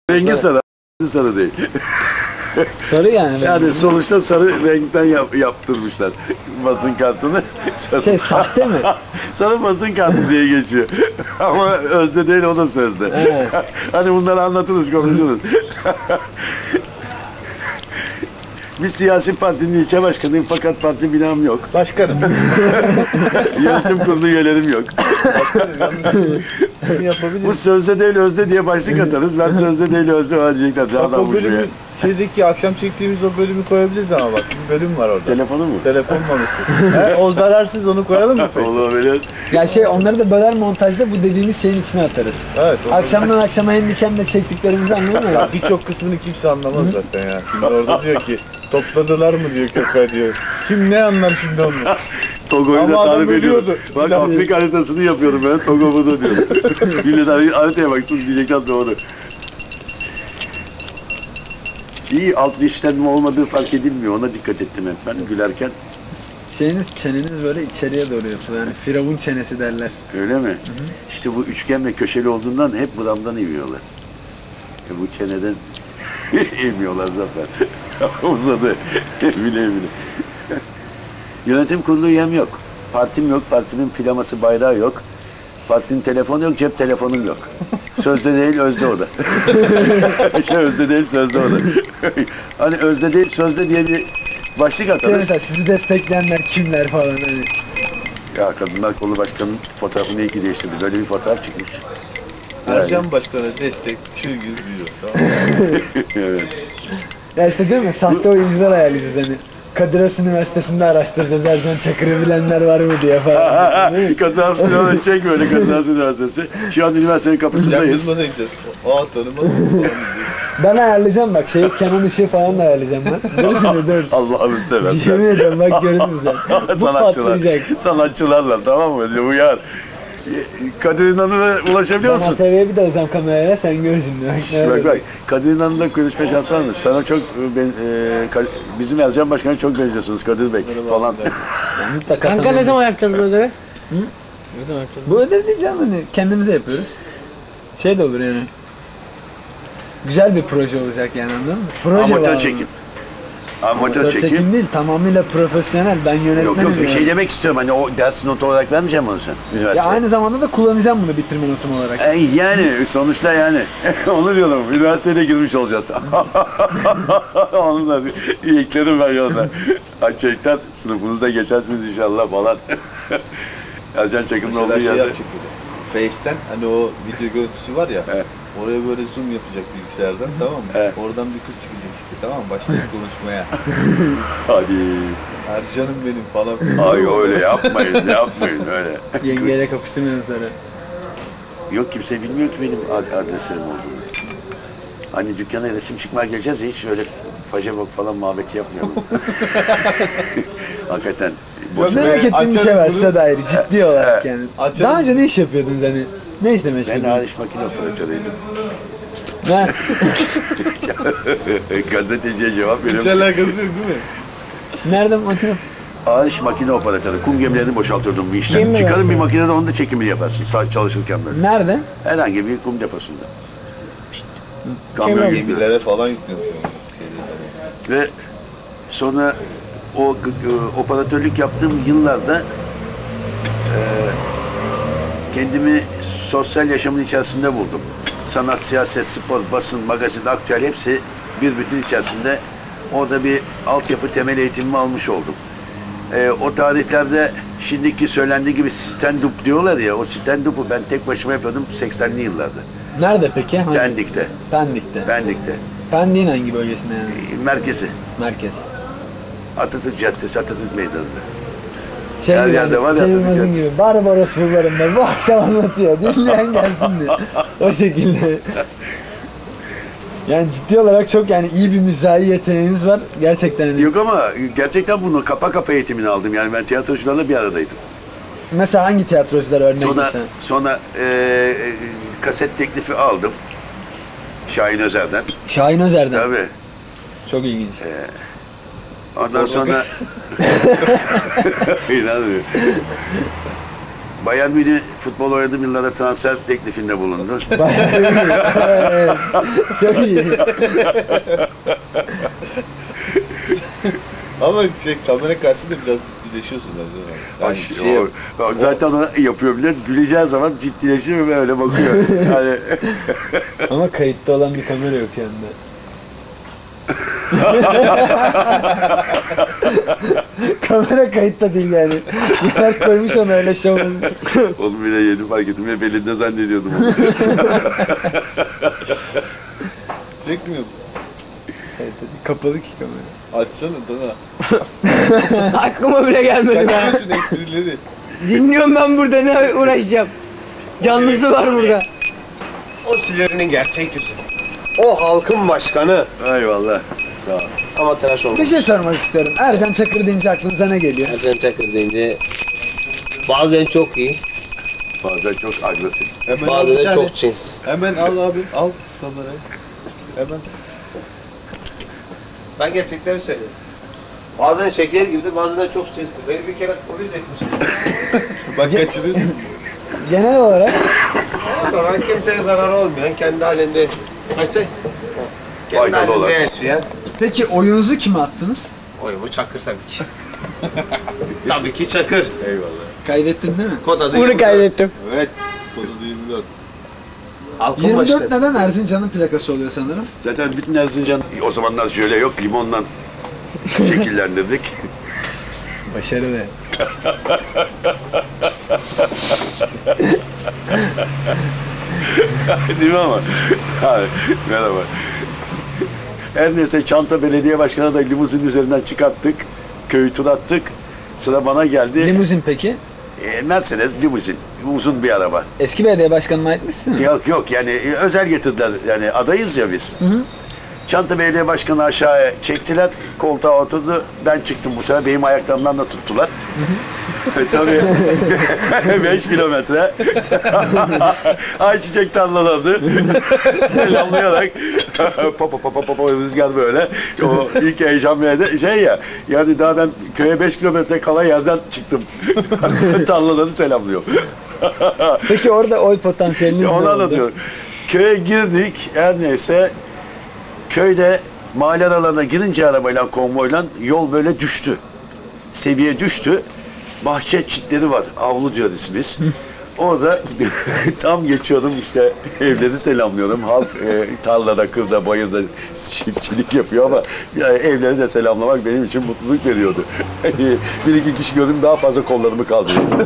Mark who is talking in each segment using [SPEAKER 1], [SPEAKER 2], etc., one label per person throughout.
[SPEAKER 1] Rengi sarı, sarı değil.
[SPEAKER 2] Sarı yani.
[SPEAKER 1] Yani sonuçta sarı renkten yaptırmışlar basın kartını. Sarı.
[SPEAKER 2] Sahte mi?
[SPEAKER 1] Sarı basın kartı diye geçiyor. Ama özde değil, o da sözde.
[SPEAKER 2] Evet.
[SPEAKER 1] Hani bunları anlatırız, konuşuruz. Bir siyasi partinin ilçe başkanıyım fakat parti binam yok.
[SPEAKER 3] Başkanım.
[SPEAKER 1] Yönetim kurulu üyelerim yok. Bu sözde değil özde diye başlık atarız. Ben sözde değil özde var diyecekler.
[SPEAKER 3] Bak,
[SPEAKER 1] Adam
[SPEAKER 3] o
[SPEAKER 1] bu
[SPEAKER 3] bölümü,
[SPEAKER 1] şeye.
[SPEAKER 3] şeydeki akşam çektiğimiz o bölümü koyabiliriz ama bak bir bölüm var orada.
[SPEAKER 1] Telefonu mu?
[SPEAKER 3] Telefon mamutu. O zararsız, onu koyalım mı Face'e?
[SPEAKER 1] Olabilir.
[SPEAKER 2] Ya onları da böler montajda bu dediğimiz şeyin içine atarız.
[SPEAKER 3] Evet.
[SPEAKER 2] Akşamdan akşama handicam'le çektiklerimizi anladın mı?
[SPEAKER 3] Ya birçok kısmını kimse anlamaz zaten ya. Şimdi orada diyor ki topladılar mı diyor köpeğe diyor. Kim ne anlar şimdi onu?
[SPEAKER 1] Togo'yu
[SPEAKER 3] Ama
[SPEAKER 1] da
[SPEAKER 3] adam
[SPEAKER 1] tarif ediyorum.
[SPEAKER 3] ölüyordu.
[SPEAKER 1] Bak Afrika haritasını yapıyorum ben. Togo bunu diyorum. Millet haritaya baksın diyecekler doğru. İyi alt dişlenme olmadığı fark edilmiyor. Ona dikkat ettim hep ben gülerken.
[SPEAKER 2] Çeneniz böyle içeriye doğru yapılıyor. Yani firavun çenesi derler.
[SPEAKER 1] Öyle mi? Hı hı. İşte bu üçgen ve köşeli olduğundan hep buramdan emiyorlar. Bu çeneden emiyorlar zaten. Uzadı. Bile bile. Yönetim kurulu üyem yok. Partim yok. Partimin filaması bayrağı yok. Partinin telefonu yok. Cep telefonum yok. Sözde değil özde o da. Özde değil sözde o da. Hani özde değil sözde diye bir başlık atarız.
[SPEAKER 2] Mesela sizi destekleyenler kimler falan hani.
[SPEAKER 1] Ya Kadınlar Kolu Başkanı'nın fotoğrafını iyi ki değiştirdi. Böyle bir fotoğraf çıkmış.
[SPEAKER 3] Ercan Başkan'a destek çığ gibi büyüyor. Tamam.
[SPEAKER 1] Evet.
[SPEAKER 2] Ya değil mi? Sahte oyuncular ayarlayacağız hani. Kadir Has Üniversitesi'nde araştıracağız Ercan Çakır'ı bilenler var mı diye falan.
[SPEAKER 1] Kadir Has Üniversitesi çek böyle Kadir Has Üniversitesi. Şu an üniversitenin kapısındayız.
[SPEAKER 3] Tanımadım.
[SPEAKER 2] Ben ayarlayacağım bak Kenan Işığı falan da ayarlayacağım ben. Görürsün de dur.
[SPEAKER 1] Allah'ını seversen.
[SPEAKER 2] Yemin ediyorum bak görürsün sen. Bu patlayacak.
[SPEAKER 1] Sanatçılarla tamam mı? Uyar. Kadir İnanır'a ulaşabiliyor
[SPEAKER 2] Ben
[SPEAKER 1] musun?
[SPEAKER 2] ATV'ye bir de alacağım kamerayla sen gör şimdi.
[SPEAKER 1] Bak. Kadir İnanır'la konuşma şansı var mı? Sana çok, bizim Ercan Başkan'a çok benziyorsunuz Kadir Bey falan.
[SPEAKER 2] Mutlaka.
[SPEAKER 4] Kanka ne zaman yapacağız bu ödevi? Ne zaman yapacağız?
[SPEAKER 2] Bu ödev diyeceğim hani kendimize yapıyoruz. De olur yani. Güzel bir proje olacak yani anladın mı? Proje
[SPEAKER 1] Amatör
[SPEAKER 2] var.
[SPEAKER 1] çekim. Amatör
[SPEAKER 2] Amatör çekim değil, tamamıyla profesyonel. Ben yönetmenim.
[SPEAKER 1] Yok bir
[SPEAKER 2] yani.
[SPEAKER 1] şey demek istiyorum hani o ders notu olarak vermeyeceğim onu sen
[SPEAKER 2] Ya
[SPEAKER 1] üniversiteye.
[SPEAKER 2] aynı zamanda da kullanacağım bunu bitirme notum olarak.
[SPEAKER 1] Yani sonuçta yani onu diyorum üniversiteye de girmiş olacağız. Onu da ekledim ben yolda. Gerçekten sınıfınızda geçersiniz inşallah falan. Ercan Çakır'ın olduğu
[SPEAKER 3] Şey
[SPEAKER 1] yerde.
[SPEAKER 3] yapacak böyle. Face'ten hani o video görüntüsü var ya.
[SPEAKER 1] Evet.
[SPEAKER 3] Oraya böyle zoom yapacak bilgisayardan tamam mı?
[SPEAKER 1] Evet.
[SPEAKER 3] Oradan bir kız çıkacak işte tamam mı? Başlayacak konuşmaya.
[SPEAKER 1] Hadi.
[SPEAKER 3] Ercan'ım benim falan.
[SPEAKER 1] Ay öyle yapmayın öyle.
[SPEAKER 2] Yengeyle kapıştırmıyorum sana.
[SPEAKER 1] Yok kimse bilmiyor ki benim adreslerim olduğunu. Hani dükkana resim çıkmaya geleceğiz hiç öyle Facebook falan muhabbeti yapmayalım. Hakikaten.
[SPEAKER 2] Merak ettiğim bir şey var size dair ciddi olarak yani.
[SPEAKER 3] Açarız.
[SPEAKER 2] Daha önce ne iş yapıyordunuz hani? Ne işle
[SPEAKER 1] Ben
[SPEAKER 2] meşguldünüz?
[SPEAKER 1] hariç makine operatörüydüm.
[SPEAKER 2] Ne?
[SPEAKER 1] Gazeteciye cevap
[SPEAKER 3] Hiç
[SPEAKER 1] veriyorum.
[SPEAKER 3] alakası yok değil mi?
[SPEAKER 2] Nerede makine?
[SPEAKER 1] Hariç makine operatörü. Kum gemilerini boşaltırdım bir işten.
[SPEAKER 4] Kim mi
[SPEAKER 1] Çıkarın bir
[SPEAKER 4] yapıyor?
[SPEAKER 1] makinede onu da çekimini yaparsın çalışırken böyle.
[SPEAKER 2] Nerede?
[SPEAKER 1] Herhangi bir kum deposunda.
[SPEAKER 4] Şey
[SPEAKER 1] Kamyon
[SPEAKER 4] mi?
[SPEAKER 1] gibi.
[SPEAKER 3] Gemilere falan yüklüyor.
[SPEAKER 1] Ve sonra o operatörlük yaptığım yıllarda kendimi sosyal yaşamın içerisinde buldum. Sanat, siyaset, spor, basın, magazin, aktüel hepsi bir bütün içerisinde. Orada bir altyapı temel eğitimimi almış oldum. O tarihlerde şimdiki söylendiği gibi stand-up diyorlar ya, o stand-up'u ben tek başıma yapıyordum 80'li yıllarda.
[SPEAKER 2] Nerede peki? Hangi?
[SPEAKER 1] Pendik'te.
[SPEAKER 2] Pendik'te. Pendik'in hangi bölgesinde yani?
[SPEAKER 1] Merkezi.
[SPEAKER 2] Merkez.
[SPEAKER 1] Atatürk Caddesi, Atatürk Meydanı'nda.
[SPEAKER 2] Şey
[SPEAKER 1] Her
[SPEAKER 2] gibi
[SPEAKER 1] yerde
[SPEAKER 2] yani,
[SPEAKER 1] var ya
[SPEAKER 2] Cem
[SPEAKER 1] Atatürk
[SPEAKER 2] Yılmaz'ın
[SPEAKER 1] Caddesi.
[SPEAKER 2] gibi Barbaros Bulvarı'nda bu akşam anlatıyor. Dinleyen gelsin diyor. O şekilde. Yani ciddi olarak çok yani iyi bir mizahi yeteneğiniz var. Gerçekten. Hani.
[SPEAKER 1] Yok ama gerçekten bunu kapa eğitimini aldım. Yani ben tiyatrocularla bir aradaydım.
[SPEAKER 2] Mesela hangi tiyatrocular örnek mesela?
[SPEAKER 1] Sonra kaset teklifi aldım. Şahin Özer'den.
[SPEAKER 2] Şahin Özer'den.
[SPEAKER 1] Tabii.
[SPEAKER 2] Çok ilginç.
[SPEAKER 1] Ondan sonra... İnanmıyorum. Bayern Münih futbol oynadığım yıllarda transfer teklifinde bulundu.
[SPEAKER 2] Evet, çok iyi.
[SPEAKER 3] Ama kamera karşısında biraz ciddileşiyorsun zaten. Yani
[SPEAKER 1] Zaten onu yapıyor bile. Güleceği zaman ciddileşiyor ve öyle bakıyor. Yani
[SPEAKER 2] Ama kayıtta olan bir kamera yok yanında. Kamera kayıtta değil yani. Yer koymuş onu öyle şov.
[SPEAKER 1] onu bile yeni fark ettim. Hep elinde zannediyordum onu.
[SPEAKER 3] Çekmiyor.
[SPEAKER 2] Kapalı ki kamera.
[SPEAKER 3] Açsana Dana.
[SPEAKER 4] Aklıma bile gelmedi be.
[SPEAKER 3] Kaçırıyorsun esprileri.
[SPEAKER 4] Dinliyorum ben burada, ne uğraşacağım. Canlısı var burada.
[SPEAKER 5] O Silivri'nin gerçek yüzü. O halkın başkanı.
[SPEAKER 1] Eyvallah. Sağ ol.
[SPEAKER 5] Ama tıraş olmuş.
[SPEAKER 2] Bir şey sormak istiyorum. Ercan Çakır deyince aklınıza ne geliyor?
[SPEAKER 4] Ercan Çakır deyince bazen çok iyi,
[SPEAKER 1] Bazen çok agresif.
[SPEAKER 3] Hemen al
[SPEAKER 4] bazen
[SPEAKER 3] bir
[SPEAKER 4] de
[SPEAKER 3] tane.
[SPEAKER 4] çok cins.
[SPEAKER 3] Hemen al abi. Al kamerayı. Hemen.
[SPEAKER 5] Ben gerçekleri söylüyorum. Bazen şeker gibidir, bazen de çok çizdi. Beni bir kere polis etmişti.
[SPEAKER 3] Bak kaçırıyorsun.
[SPEAKER 2] Genel olarak
[SPEAKER 5] Sonra kimseye zararı olmayan, kendi halinde... Kaçtay? Kendi
[SPEAKER 1] Faydalı
[SPEAKER 5] halinde
[SPEAKER 1] olan.
[SPEAKER 5] yaşayan.
[SPEAKER 2] peki oyunuzu kime attınız?
[SPEAKER 5] Oyumu Çakır tabii ki. Tabii ki Çakır.
[SPEAKER 3] Eyvallah.
[SPEAKER 2] Kaydettin değil mi?
[SPEAKER 5] Kod adı
[SPEAKER 4] Bunu
[SPEAKER 5] 24.
[SPEAKER 4] kaydettim.
[SPEAKER 3] Evet. Kodu 24.
[SPEAKER 5] Halkın
[SPEAKER 2] 24
[SPEAKER 5] başkanı.
[SPEAKER 2] neden Erzincan'ın plakası oluyor sanırım?
[SPEAKER 1] Zaten bütün Erzincan o zamanlar şöyle yok. Limondan şekillendirdik.
[SPEAKER 2] Başarılı.
[SPEAKER 1] Değil mi ama? Abi, merhaba. Her neyse Çanta Belediye Başkanı da limuzin üzerinden çıkarttık. Köyü tur attık. Sıra bana geldi.
[SPEAKER 2] Limuzin peki?
[SPEAKER 1] Mercedes limuzin. Uzun bir araba.
[SPEAKER 2] Eski belediye başkanıma aitmişsin mi?
[SPEAKER 1] Yok yani özel getirdiler. Yani adayız ya biz. Çanta Belediye Başkanı aşağıya çektiler. Koltuğa oturdu. Ben çıktım bu sefer. Benim ayaklarımdan da tuttular. Tabii 5 kilometre ayçiçek tarlalarını selamlayarak papa rüzgar böyle o ilk heyecan verdi şey ya yani daha ben köye 5 kilometre kala yerden çıktım tarlalarını selamlıyor.
[SPEAKER 2] Peki orada oy potansiyeliniz ne
[SPEAKER 1] Onu
[SPEAKER 2] oldu?
[SPEAKER 1] anlatıyor. Köye girdik her neyse köyde mahalle aralarına girince arabayla konvoyla yol böyle düştü. Seviye düştü. Bahçe çitleri var. Avlu diyoruz biz. Orada tam geçiyordum işte evleri selamlıyorum. Halk tarlada, kırda, bayırda çiftçilik yapıyor ama yani evleri de selamlamak benim için mutluluk veriyordu. Bir iki kişi gördüm daha fazla kollarımı kaldırıyordum.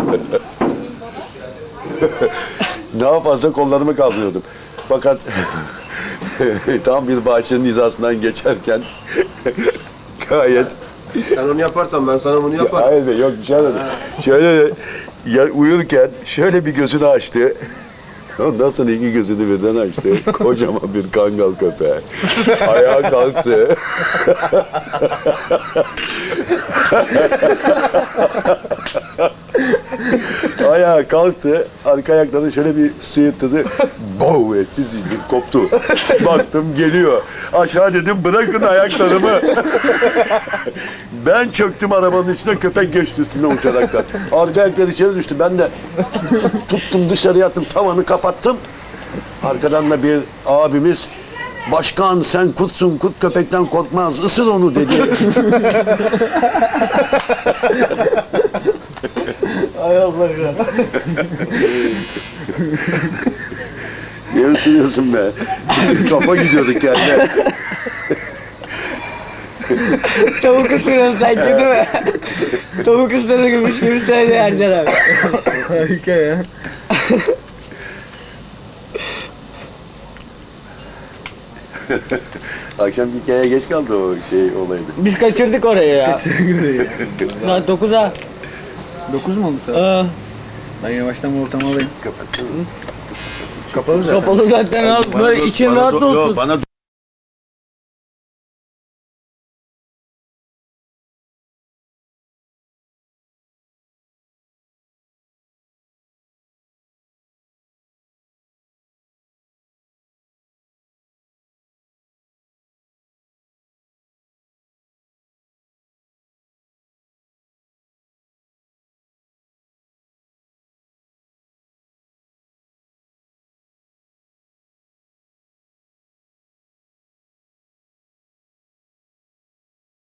[SPEAKER 1] Daha fazla kollarımı kaldırıyordum. Fakat tam bir bahçenin hizasından geçerken gayet
[SPEAKER 5] Sen onu yaparsan ben sana bunu yaparım.
[SPEAKER 1] hayır be yok bir şey dedim. Şöyle uyurken şöyle bir gözünü açtı. Ondan sonra iki gözünü birden açtı. Kocaman bir kangal köpeği. Ayağa kalktı. Ayağa kalktı. Arka ayaklarını şöyle bir sıyırttı. Bow etti, zincir koptu. Baktım geliyor. Aşağı dedim bırakın ayaklarımı. Ben çöktüm arabanın içine, köpek geçti üstünden uçaraktan. Arka ayakları içeri düştü. Ben de tuttum dışarıya attım, tavanı kapattım. Arkadan da bir abimiz "Başkan sen kurtsun, kurt köpekten korkmaz, ısır onu" dedi.
[SPEAKER 3] Ay Allah ya.
[SPEAKER 1] Ne ısırıyorsun be? Kafa gidiyorduk yani.
[SPEAKER 4] Tavuk ısırıyor sanki değil mi? Tavuk ısırırmış gibi söyledi Ercan abi.
[SPEAKER 2] Harika ya.
[SPEAKER 1] Akşam hikayeye geç kaldı o şey olaydı.
[SPEAKER 4] Biz kaçırdık orayı ya. Lan 9'a.
[SPEAKER 2] 9 mu oldu saat?
[SPEAKER 4] Aa,
[SPEAKER 2] Ben yavaştan ortamı alayım.
[SPEAKER 1] Kapatsana.
[SPEAKER 2] Kapalı zaten.
[SPEAKER 4] kapalı zaten abi. Böyle için rahat olsun.
[SPEAKER 1] Bana